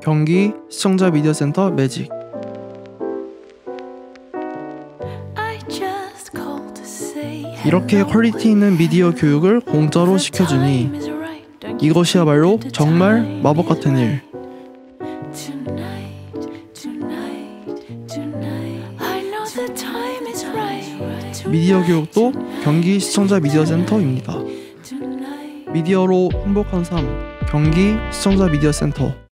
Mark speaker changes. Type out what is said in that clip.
Speaker 1: 경기 시청자 미디어 센터 매직. 이렇게 퀄리티 있는 미디어 교육을 공짜로 시켜주니 이것이야말로 정말 마법 같은 일. 미디어 교육도 경기 시청자 미디어 센터입니다. 미디어로 행복한 삶, 경기 시청자 미디어 센터.